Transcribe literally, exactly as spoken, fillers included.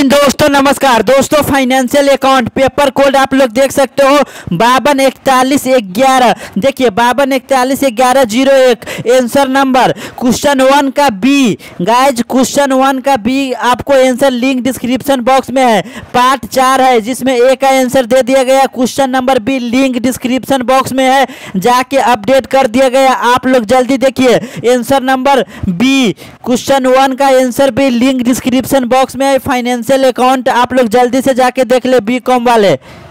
दिन दोस्तों, नमस्कार दोस्तों। फाइनेंशियल अकाउंट पेपर कोड आप लोग देख सकते हो बावन इकतालीस ग्यारह। देखिए बावन इकतालीस ग्यारह जीरो एक आंसर नंबर क्वेश्चन वन का बी। गाइज क्वेश्चन वन का बी आपको आंसर लिंक डिस्क्रिप्शन बॉक्स में है। पार्ट चार है जिसमें ए का आंसर दे दिया गया। Question number B link description box में है, जाके अपडेट कर दिया गया। आप लोग जल्दी देखिए answer number B question one का आंसर भी लिंक डिस्क्रिप्शन बॉक्स में है। फाइनेंशियल अकाउंट आप लोग जल्दी से जाके देख ले बी कॉम वाले।